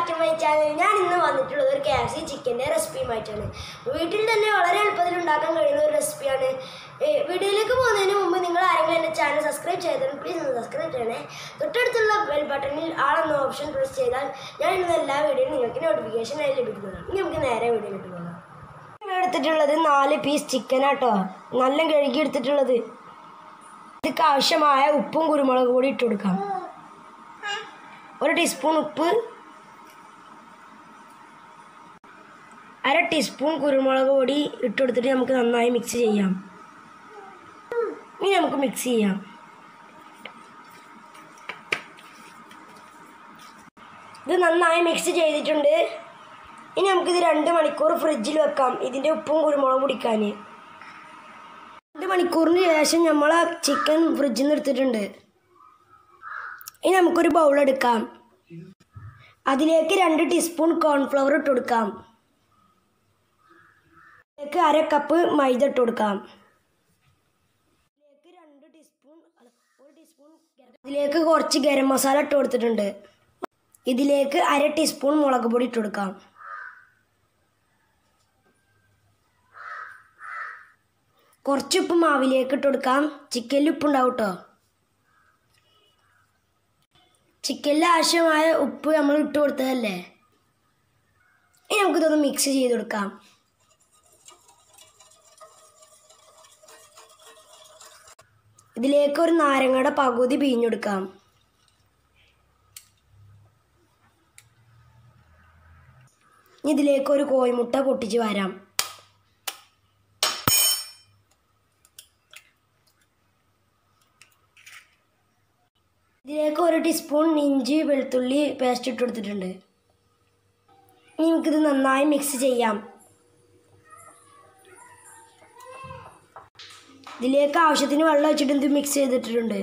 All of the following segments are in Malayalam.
back to my channel. I am going to KFC chicken recipe. We will do recipe. Video channel subscribe please subscribe the bell button option press notification. I piece chicken one teaspoon uppu, 1/2 teaspoon kurumulagu podi ittu kodutittu namukku nannayi mix cheyyam. Ini namukku mix cheyyam. Idu nannayi mix cheyidittunde. Ini namukku idu 2 manikkoor fridge il vekkam. Idinte uppum kurumulagu podikkane. 2 manikkoorinu shesham nammala chicken fridge il edutittunde. Ini namukku oru bowl edukkam. Adilekku 2 teaspoon corn flour ittu kodukam. Adilekku 1/2 cup maida ittu kodukam. Adilekku 2 teaspoon 1 teaspoon adilekku korchu garam masala ittu kodutittunde. Idilekku 1/2 teaspoon mulagu podi ittu kodukam. Korchu uppu maavilekku ittu kodukam. Chicken il uppu undavum ട്ടോ. Chicken ആവശ്യമായ ഉപ്പ് നമ്മൾ ഇട്ട് കൊടുത്തതല്ലേ. ഇനി നമുക്ക് ഇതൊന്ന് മിക്സ് ചെയ്ത് കൊടുക്കാം. ഇതിലേക്ക് ഒരു നാരങ്ങയുടെ പകുതി പിഴിഞ്ഞെടുക്കാം. ഇതിലേക്ക് ഒരു കോഴിമുട്ട പൊട്ടിച്ച് വരാം. ഇതിലേക്ക് 1 ടീസ്പൂൺ ഇഞ്ചി വെളുത്തുള്ളി പേസ്റ്റ് ഇട്ട് കൊടുത്തിട്ടുണ്ട്. ഇനി നമുക്കിത് നന്നായി മിക്സ് ചെയ്യാം. ഇതിലേക്ക് ആവശ്യത്തിന് വെള്ളം ഒഴിച്ചിട്ട് ഇത് മിക്സ് ചെയ്തിട്ടുണ്ട്.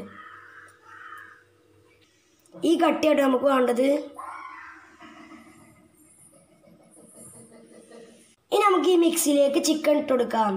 ഈ കട്ടിയായിട്ട് നമുക്ക് വേണ്ടത്. ഇനി നമുക്ക് ഈ മിക്സിയിലേക്ക് ചിക്കൻ ഇട്ട് കൊടുക്കാം.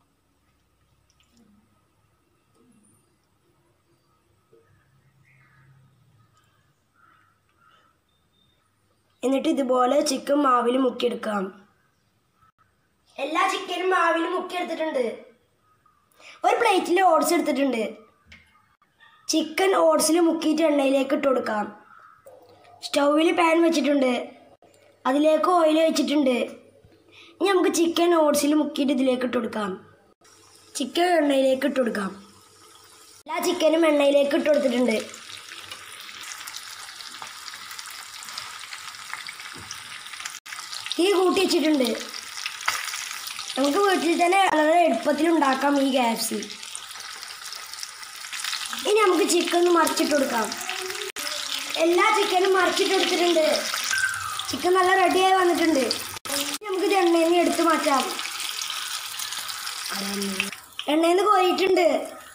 എന്നിട്ട് ഇതുപോലെ ചിക്കൻ മാവിൽ മുക്കിയെടുക്കാം. എല്ലാ ചിക്കനും മാവിൽ മുക്കിയെടുത്തിട്ടുണ്ട്. ഒരു പ്ലേറ്റിൽ ഓട്സ് എടുത്തിട്ടുണ്ട്. ചിക്കൻ ഓട്സിൽ മുക്കിയിട്ട് എണ്ണയിലേക്ക് ഇട്ട് കൊടുക്കാം. സ്റ്റൗവിൽ പാൻ വെച്ചിട്ടുണ്ട്. അതിലേക്ക് ഓയിൽ ഒഴിച്ചിട്ടുണ്ട്. ഇനി നമുക്ക് ചിക്കൻ ഓട്സിൽ മുക്കിയിട്ട് ഇതിലേക്ക് ഇട്ട് കൊടുക്കാം. ചിക്കൻ എണ്ണയിലേക്ക് ഇട്ട് കൊടുക്കാം. എല്ലാ ചിക്കനും എണ്ണയിലേക്ക് ഇട്ട് കൊടുത്തിട്ടുണ്ട്. തീ കൂട്ടി വെച്ചിട്ടുണ്ട്. നമുക്ക് വീട്ടിൽ തന്നെ വളരെ എളുപ്പത്തിൽ ഉണ്ടാക്കാം ഈ KFC. ഇനി നമുക്ക് ചിക്കൻ ഒന്ന് മറിച്ചിട്ട് കൊടുക്കാം. എല്ലാ ചിക്കനും മറിച്ചിട്ടെടുത്തിട്ടുണ്ട്. ചിക്കൻ നല്ല റെഡിയായി വന്നിട്ടുണ്ട്. നമുക്കിത് എണ്ണയിൽ നിന്ന് എടുത്ത് മാറ്റാം. എണ്ണയിൽ നിന്ന് കോരിയിട്ടുണ്ട്.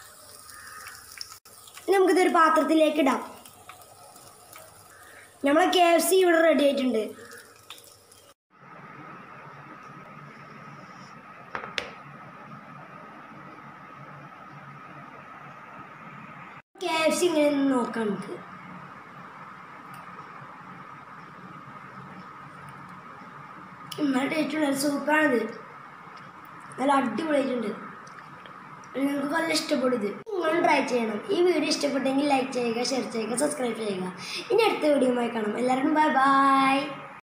നമുക്കിതൊരു പാത്രത്തിലേക്ക് ഇടാം. നമ്മളെ KFC ഇവിടെ റെഡി ആയിട്ടുണ്ട്. KFC ഇങ്ങനെ നോക്കാം നമുക്ക്. നല്ല ടേസ്റ്റുള്ള സൂപ്പറാണിത്. നല്ല അടിപൊളിയായിട്ടുണ്ട്. നിങ്ങൾക്ക് നല്ല ഇഷ്ടപ്പെടും. ഇത് നിങ്ങൾ ട്രൈ ചെയ്യണം. ഈ വീഡിയോ ഇഷ്ടപ്പെട്ടെങ്കിൽ ലൈക്ക് ചെയ്യുക, ഷെയർ ചെയ്യുക, സബ്സ്ക്രൈബ് ചെയ്യുക. ഇനി അടുത്ത വീഡിയോയുമായി കാണാം. എല്ലാവരും ബൈ ബൈ.